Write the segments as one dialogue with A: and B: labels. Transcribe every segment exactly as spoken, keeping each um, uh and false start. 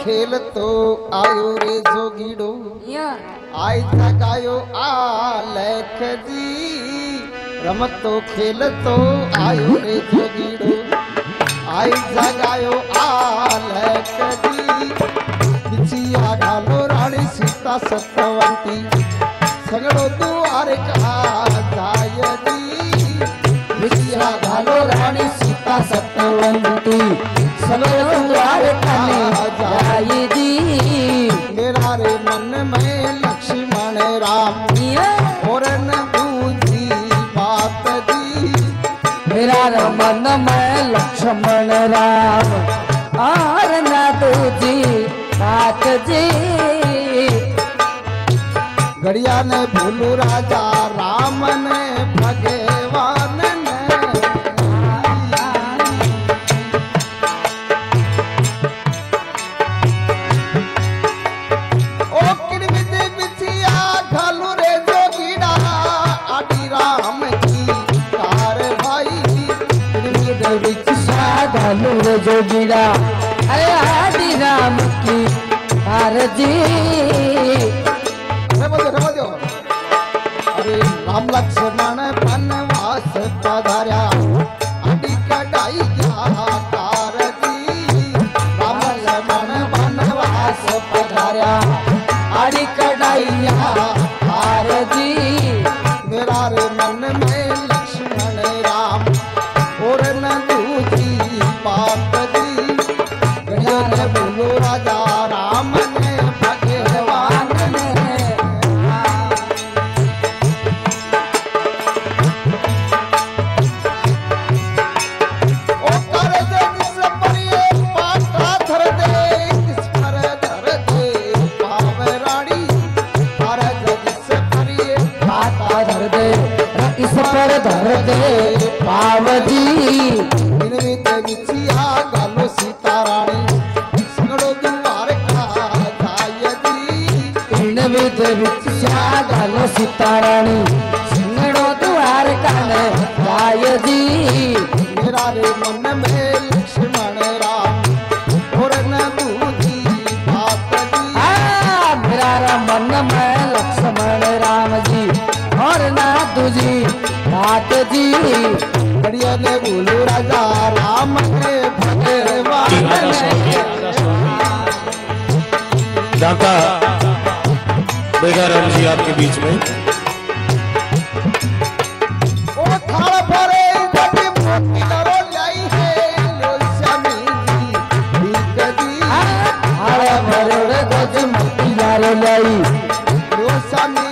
A: खेल तो आयो रे जोगीड़ो आई जगायो आलेख जी रमतो खेल तो आयो रे जोगीड़ो आई जगायो आलेख जी बिछिया घालो रानी सीता सत्यवंती संगड़ो द्वार का जाय जी बिछिया घालो रानी सीता सत्यवंती संगड़ो द्वार का जाय जी मेरा रे मन में लक्ष्मण राम और न बूझी बात जी
B: मेरा रे मन में लक्ष्मण राम और न बूझी बात जी
A: गड़िया ने भूलू राजा राम ने भगवान ने ओ किरमिद बिछिया घालू रे जोगीड़ा आदि राम की कार भाई
B: किरमिद बिछिया घालू रे जोगीड़ा अरे आदि राम की कार जी
A: अरे राम लक्ष्मण वनवास पधार्या आदि कटाई कार जी राम लक्ष्मण वनवास पधार्या
B: आदि कटाइया कार जी
A: मेरा रे मन में लक्ष्मण राम और न दूजी बात जी गढ़िया ने बोलो राजा राम ने भगवान ने
B: इस पर धर दे पावजी
A: इनवित बिछिया गालो सीता रानी संगड़ो द्वार का जाय जी
B: इनवित बिछिया गालो सीता रानी संगड़ो द्वार का जाय जी
A: मेरा रे मन में लक्ष्मण राम और न दूजी बात जी
B: आ मेरा रे मन में लक्ष्मण राम जी और ना तुझी बात जी
A: गड़िया ने बोलो राजा राम ने भगवान
C: डाका बेगाराम जी आपके बीच में
A: ओ थाल भरे जटी मोती नरो लाई है लो स्वामी जी भीख जी
B: थाल भरे जटी मोती नरो लाई
A: लो स्वामी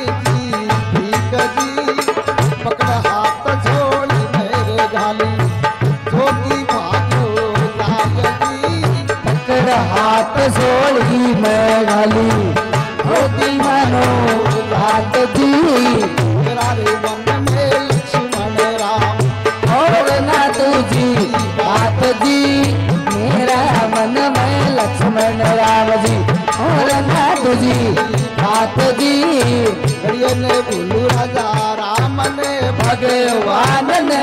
A: पकड़ हाथ छोड़ी मेरे घाली जोगी भागो लायगी
B: पकड़ हाथ छोड़ी मैं घाली जोगी मानो लाग जी
A: मेरा रे मन में लक्ष्मण राम
B: और ना तुझी बात जी मेरा मन में लक्ष्मण राम जी और ना तुझी बात जी
A: गड़िया ने बोलू राजा राम ने
B: भगवान ने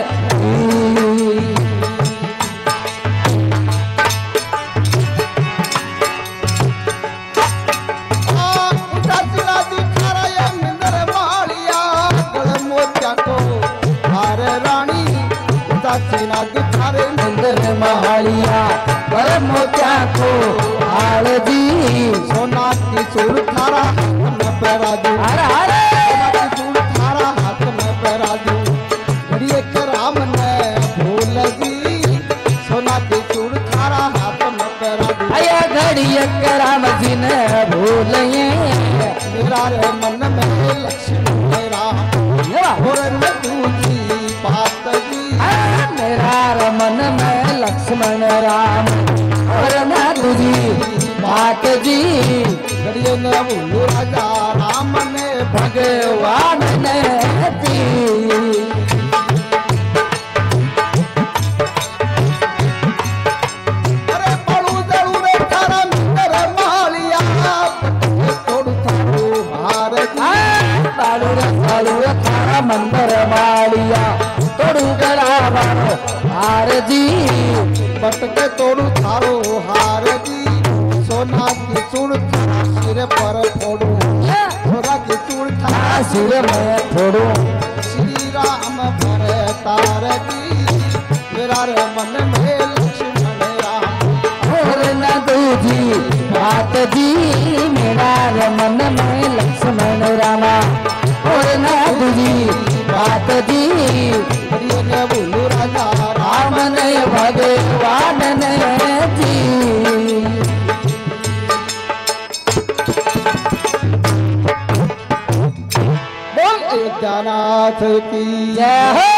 B: महालिया पर मोत्या को हाल जी
A: सोना की चूड़ थारा हाथ में पराजू
B: अरे अरे
A: सोना की चूड़ थारा हाथ में पराजू घड़िए के राम ने भूल जी सोना की चूड़ थारा हाथ में पराजू
B: अया घड़िए के राम जी ने भूल
A: मेरा रे मन में लक्ष्मण राम और न दूजी बात जी
B: मेरा रमन में लक्ष्मण राम और ना तुझी बात जी
A: गड़िए ने बोलू राजा राम ने
B: भगवान ने जी
A: अरे पड़ू जड़ू रे थारा मित्र मालिया तोड़ थारो हार
B: बालू रे बालू रे थारा मंदिर मालिया तोड़ू गलावा हार जी
A: बटके तोड़ू थारो हार जी सोना की चूड़ थारा सिर पर फोड़ू सोना की चूड़ थारा
B: सिर में फोड़ू
A: श्री राम पर तार की मेरा रे मन में लक्ष्मण राम
B: और न दूजी बात जी मेरा मन में लक्ष्मण रामा और न दूजी बात जी
A: प्रिय ने बोलू राजा
B: राम ने भगवान ने जी
A: बोल एक जानाथ की
B: जय हो।